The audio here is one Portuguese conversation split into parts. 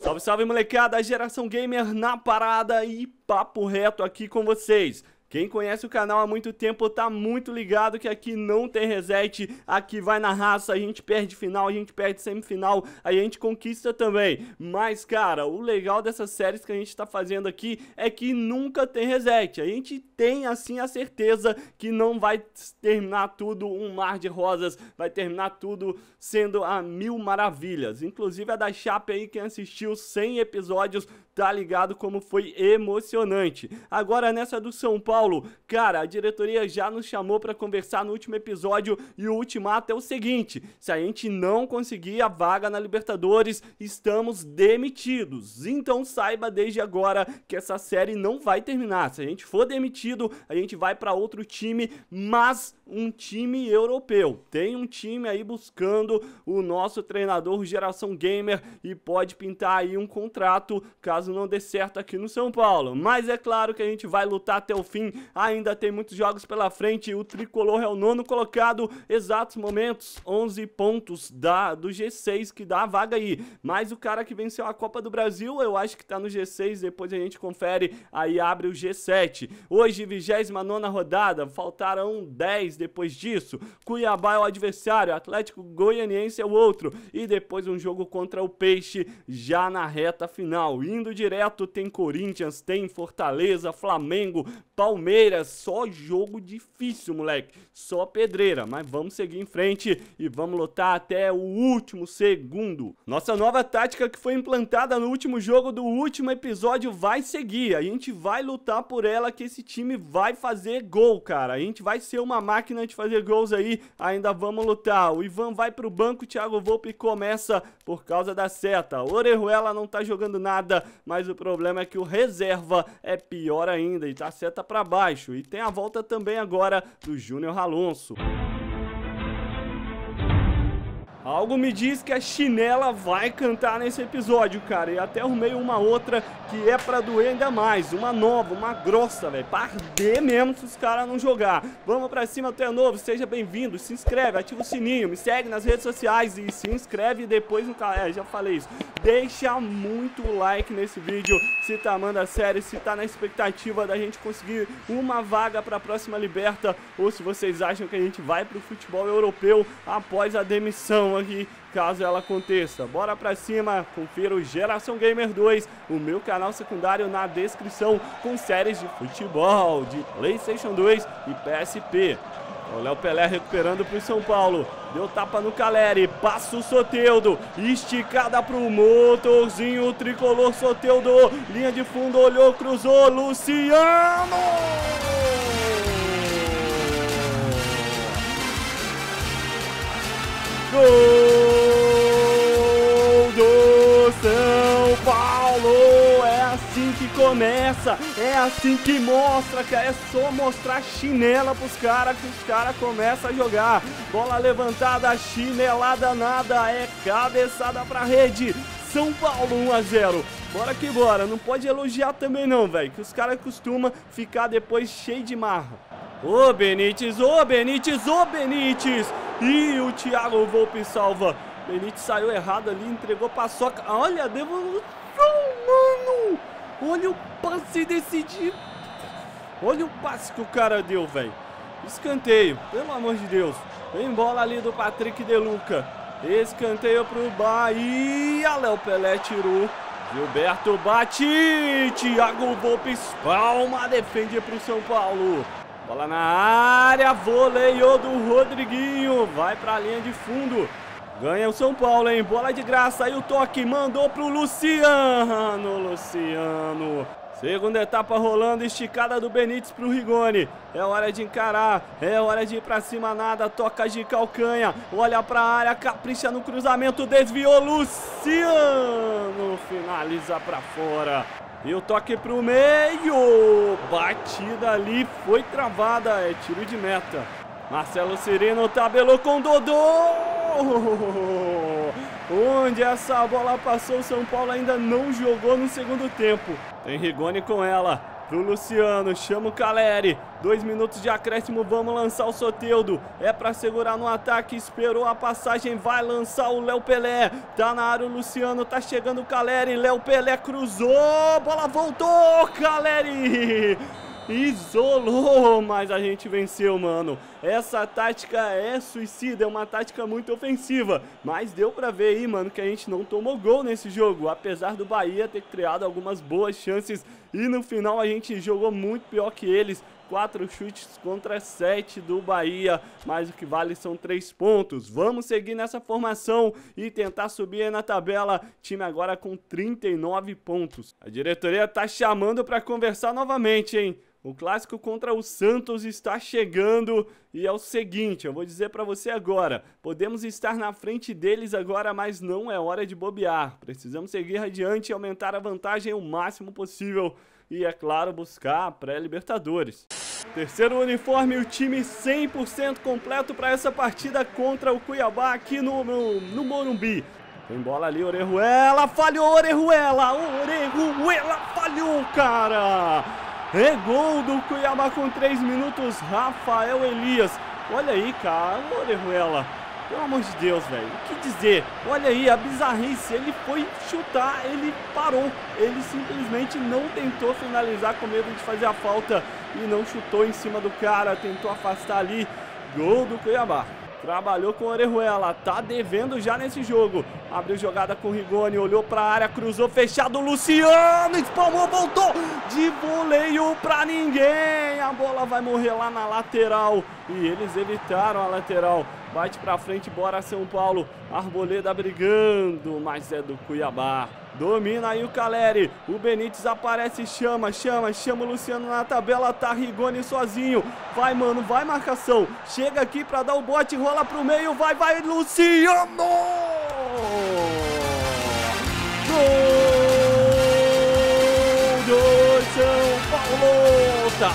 Salve, salve, molecada, Geração Gamer na parada e papo reto aqui com vocês. Quem conhece o canal há muito tempo tá muito ligado que aqui não tem reset, aqui vai na raça, a gente perde final, a gente perde semifinal, a gente conquista também. Mas, cara, o legal dessas séries que a gente tá fazendo aqui é que nunca tem reset. A gente tem, assim, a certeza que não vai terminar tudo um mar de rosas, vai terminar tudo sendo a mil maravilhas. Inclusive a da Chape aí, quem assistiu 100 episódios, tá ligado como foi emocionante. Agora nessa do São Paulo, cara, a diretoria já nos chamou para conversar no último episódio e o ultimato é o seguinte: se a gente não conseguir a vaga na Libertadores, estamos demitidos. Então saiba desde agora que essa série não vai terminar. Se a gente for demitido, a gente vai para outro time, mas um time europeu. Tem um time aí buscando o nosso treinador Geração Gamer e pode pintar aí um contrato caso não dê certo aqui no São Paulo. Mas é claro que a gente vai lutar até o fim, ainda tem muitos jogos pela frente, o Tricolor é o 9º colocado, exatos momentos, 11 pontos do G6 que dá a vaga aí. Mas o cara que venceu a Copa do Brasil, eu acho que tá no G6, depois a gente confere, aí abre o G7. Hoje, 29ª rodada, faltaram 10 depois disso. Cuiabá é o adversário, Atlético Goianiense é o outro, e depois um jogo contra o Peixe já na reta final. Indo direto, tem Corinthians, tem Fortaleza, Flamengo, Palmeiras, só jogo difícil, moleque, só pedreira, mas vamos seguir em frente e vamos lutar até o último segundo. Nossa nova tática que foi implantada no último jogo do último episódio vai seguir, a gente vai lutar por ela, que esse time vai fazer gol, cara, a gente vai ser uma máquina de fazer gols aí, ainda vamos lutar. O Ivan vai pro banco, o Thiago Volpi começa por causa da seta. O Orejuela não tá jogando nada, mas o problema é que o reserva é pior ainda e tá a seta pra baixo. E tem a volta também agora do Júnior Alonso. Algo me diz que a chinela vai cantar nesse episódio, cara. E até arrumei uma outra que é pra doer ainda mais. Uma nova, uma grossa, velho. Pra arder mesmo se os caras não jogar. Vamos pra cima, tu é novo, seja bem-vindo. Se inscreve, ativa o sininho, me segue nas redes sociais e se inscreve depois no canal. Já falei isso. Deixa muito like nesse vídeo se tá amando a série, se tá na expectativa da gente conseguir uma vaga pra próxima Liberta, ou se vocês acham que a gente vai pro futebol europeu após a demissão aqui, caso ela aconteça. Bora pra cima, confira o Geração Gamer 2, o meu canal secundário na descrição, com séries de futebol, de PlayStation 2 e PSP. O Léo Pelé recuperando pro São Paulo, deu tapa no Caleri, passa o Soteldo, esticada pro motorzinho, tricolor Soteldo, linha de fundo, olhou, cruzou, Luciano! Gol do São Paulo! É assim que começa, é assim que mostra, cara. É só mostrar chinela pros caras que os caras começam a jogar. Bola levantada, chinelada nada, é cabeçada pra rede. São Paulo 1-0. Bora que bora, não pode elogiar também não, velho, que os caras costumam ficar depois cheio de marra. Ô Benítez, ô Benítez, ô Benítez! E o Thiago Volpi salva. Benítez saiu errado ali, entregou paçoca. Olha a devolução, mano! Olha o passe decidido. Olha o passe que o cara deu, velho. Escanteio, pelo amor de Deus. Vem bola ali do Patrick De Luca. Escanteio pro Bahia. Léo Pelé tirou. Gilberto bate. Thiago Volpi espalma, defende pro São Paulo. Bola na área, voleio do Rodriguinho, vai pra linha de fundo, ganha o São Paulo, hein, bola de graça, aí o toque, mandou pro Luciano, segunda etapa rolando, esticada do Benítez pro Rigoni, é hora de encarar, é hora de ir pra cima, nada, toca de calcanha, olha pra área, capricha no cruzamento, desviou, Luciano, finaliza pra fora. E o toque pro meio, batida ali, foi travada, é tiro de meta. Marcelo Cirino tabelou com Dodô. Onde essa bola passou, o São Paulo ainda não jogou no segundo tempo. Tem Rigoni com ela, pro Luciano, chama o Caleri, 2 minutos de acréscimo, vamos lançar o Soteldo, é pra segurar no ataque, esperou a passagem, vai lançar o Léo Pelé, tá na área o Luciano, tá chegando o Caleri, Léo Pelé cruzou, bola voltou, Caleri isolou, mas a gente venceu, mano. Essa tática é suicida, é uma tática muito ofensiva, mas deu pra ver aí, mano, que a gente não tomou gol nesse jogo, apesar do Bahia ter criado algumas boas chances e no final a gente jogou muito pior que eles. 4 chutes contra 7 do Bahia, mas o que vale são 3 pontos. Vamos seguir nessa formação e tentar subir aí na tabela. Time agora com 39 pontos. A diretoria tá chamando para conversar novamente, hein? O clássico contra o Santos está chegando e é o seguinte, eu vou dizer para você agora, podemos estar na frente deles agora, mas não é hora de bobear. Precisamos seguir adiante e aumentar a vantagem o máximo possível e, é claro, buscar a pré-Libertadores. Terceiro uniforme, o time 100% completo para essa partida contra o Cuiabá aqui no Morumbi. Tem bola ali, Orejuela, falhou, Orejuela falhou, cara! É gol do Cuiabá com 3 minutos, Rafael Elias. Olha aí, cara, Orejuela. Pelo amor de Deus, velho, o que dizer? Olha aí a bizarrice, ele foi chutar, ele parou. Ele simplesmente não tentou finalizar com medo de fazer a falta e não chutou em cima do cara, tentou afastar ali. Gol do Cuiabá. Trabalhou com o Orejuela, tá devendo já nesse jogo. Abriu jogada com o Rigoni, olhou pra área, cruzou, fechado, Luciano, espalmou, voltou de voleio pra ninguém. A bola vai morrer lá na lateral e eles evitaram a lateral. Bate pra frente, bora São Paulo. Arboleda brigando, mas é do Cuiabá. Domina aí o Caleri, o Benítez aparece, chama o Luciano na tabela, tá Rigoni sozinho. Vai, mano, vai marcação. Chega aqui pra dar o bote, rola pro meio, vai, Luciano! Gol do São Paulo! Tá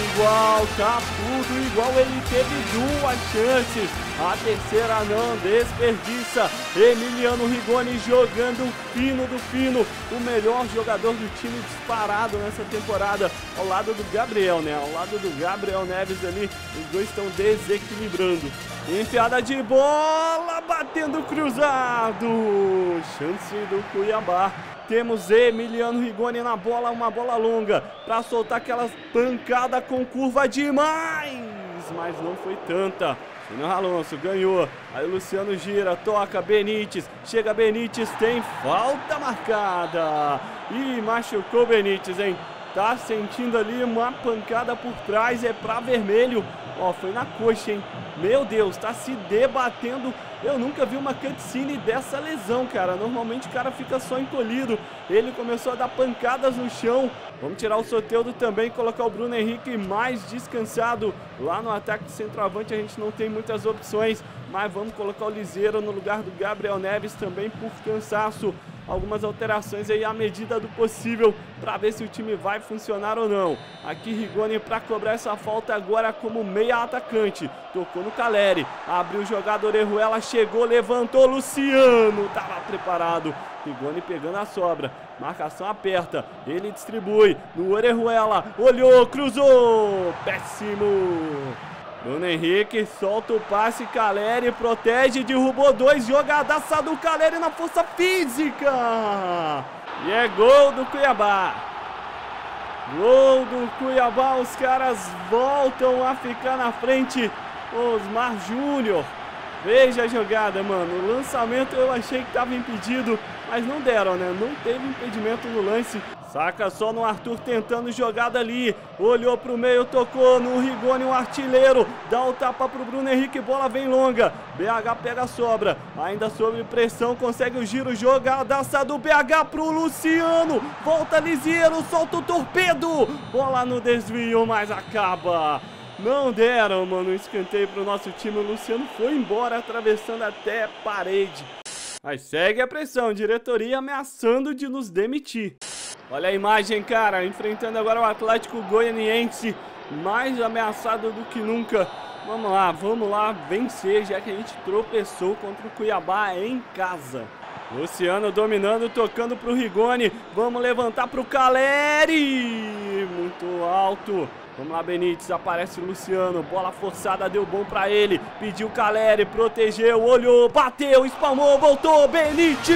tudo igual, ele teve 2 chances. A terceira não desperdiça. Emiliano Rigoni jogando fino do fino. O melhor jogador do time disparado nessa temporada. Ao lado do Gabriel, né? Ao lado do Gabriel Neves ali. Os dois estão desequilibrando. Enfiada de bola, batendo cruzado. Chance do Cuiabá. Temos Emiliano Rigoni na bola, uma bola longa para soltar aquela pancada com curva demais. Mas não foi tanta. Júnior Alonso ganhou, aí o Luciano gira, toca, Benítez, chega Benítez, tem falta marcada, e machucou Benítez, hein, tá sentindo ali uma pancada por trás, é pra vermelho, ó, foi na coxa, hein, meu Deus, tá se debatendo, eu nunca vi uma cutscene dessa lesão, cara, normalmente o cara fica só encolhido, ele começou a dar pancadas no chão. Vamos tirar o Soteldo também, colocar o Bruno Henrique mais descansado. Lá no ataque de centroavante a gente não tem muitas opções, mas vamos colocar o Liseiro no lugar do Gabriel Neves também por cansaço. Algumas alterações aí à medida do possível para ver se o time vai funcionar ou não. Aqui Rigoni para cobrar essa falta agora como meia atacante. Tocou no Caleri, abriu o jogador, Orejuela chegou, levantou, Luciano estava preparado. Rigoni pegando a sobra, marcação aperta, ele distribui no Orejuela, olhou, cruzou, péssimo. Bruno Henrique solta o passe, Caleri protege, derrubou 2, jogadaça do Caleri na força física. E é gol do Cuiabá. Gol do Cuiabá, os caras voltam a ficar na frente. Osmar Júnior. Veja a jogada, mano. O lançamento eu achei que estava impedido, mas não deram, né? Não teve impedimento no lance. Saca só no Arthur tentando jogada ali. Olhou pro meio, tocou no Rigoni, um artilheiro. Dá o tapa pro Bruno Henrique, bola vem longa. BH pega a sobra. Ainda sob pressão, consegue o giro. Jogadaça do BH pro Luciano. Volta Liseiro, solta o torpedo. Bola no desvio, mas acaba. Não deram, mano, um escanteio pro nosso time. O Luciano foi embora, atravessando até a parede. Mas segue a pressão, diretoria ameaçando de nos demitir. Olha a imagem, cara, enfrentando agora o Atlético Goianiense, mais ameaçado do que nunca. Vamos lá, vencer, já que a gente tropeçou contra o Cuiabá em casa. Luciano dominando, tocando pro Rigoni. Vamos levantar pro Caleri. Muito alto. Vamos lá, Benítez, aparece o Luciano, bola forçada, deu bom pra ele, pediu Caleri, protegeu, olhou, bateu, espalmou, voltou, Benítez!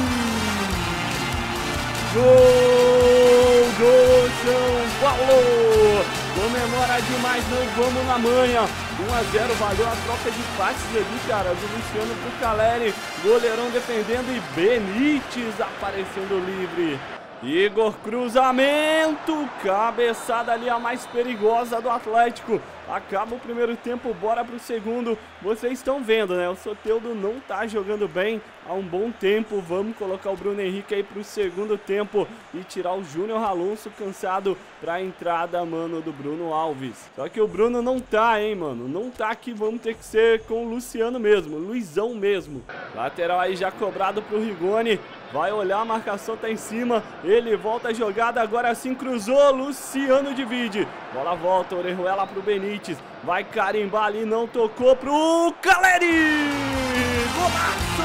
Gol do São Paulo! Comemora demais, não vamos na manha. 1 a 0, valeu a troca de passes ali, cara, do Luciano pro Caleri, goleirão defendendo e Benítez aparecendo livre. Igor, cruzamento, cabeçada ali a mais perigosa do Atlético. Acaba o primeiro tempo, bora pro segundo. Vocês estão vendo, né? O Soteldo não tá jogando bem há um bom tempo. Vamos colocar o Bruno Henrique aí pro segundo tempo e tirar o Júnior Alonso cansado pra entrada, mano, do Bruno Alves. Só que o Bruno não tá, hein, mano? Não tá aqui, vamos ter que ser com o Luciano mesmo, Luizão mesmo. Lateral aí já cobrado pro Rigoni. Vai olhar, a marcação tá em cima. Ele volta a jogada, agora sim cruzou. Luciano divide. Bola volta, Orejuela pro Benítez. Vai carimbar ali, não tocou pro Caleri. Golaço!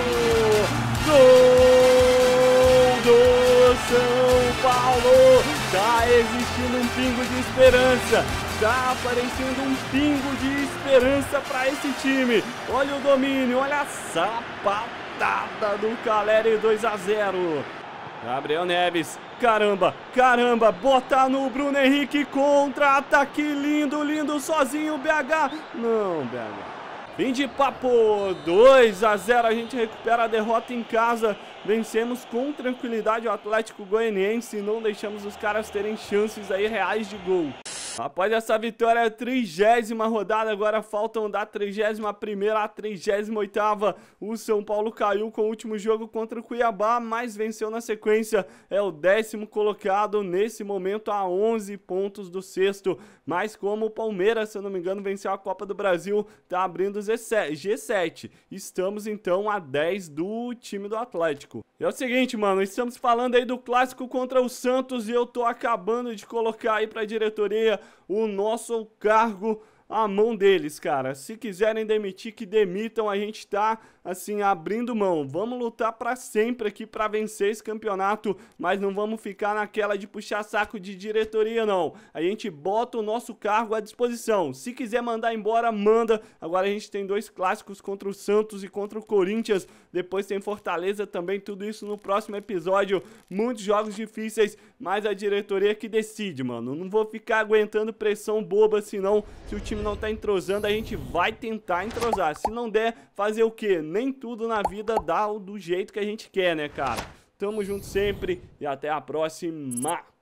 Gol do São Paulo. Tá existindo um pingo de esperança. Tá aparecendo um pingo de esperança pra esse time. Olha o domínio, olha a sapatada do Caleri, 2 a 0. Gabriel Neves, caramba, bota no Bruno Henrique, contra-ataque, lindo, lindo, sozinho, BH. Não, BH. Fim de papo, 2 a 0, a gente recupera a derrota em casa. Vencemos com tranquilidade o Atlético Goianiense e não deixamos os caras terem chances aí reais de gol. Após essa vitória, a 30ª rodada, agora faltam da 31ª à 38ª. O São Paulo caiu com o último jogo contra o Cuiabá, mas venceu na sequência. É o 10º colocado nesse momento a 11 pontos do sexto. Mas como o Palmeiras, se eu não me engano, venceu a Copa do Brasil, tá abrindo o G7. Estamos então a 10 do time do Atlético. É o seguinte, mano, estamos falando aí do clássico contra o Santos e eu tô acabando de colocar aí pra diretoria o nosso cargo à mão deles, cara. Se quiserem demitir, que demitam, a gente tá, assim, abrindo mão. Vamos lutar pra sempre aqui pra vencer esse campeonato, mas não vamos ficar naquela de puxar saco de diretoria, não. A gente bota o nosso cargo à disposição. Se quiser mandar embora, manda. Agora a gente tem 2 clássicos contra o Santos e contra o Corinthians. Depois tem Fortaleza também, tudo isso no próximo episódio. Muitos jogos difíceis, mas a diretoria que decide, mano. Não vou ficar aguentando pressão boba, senão, se o time não tá entrosando, a gente vai tentar entrosar. Se não der, fazer o quê? Nem tudo na vida dá do jeito que a gente quer, né, cara? Tamo junto sempre e até a próxima!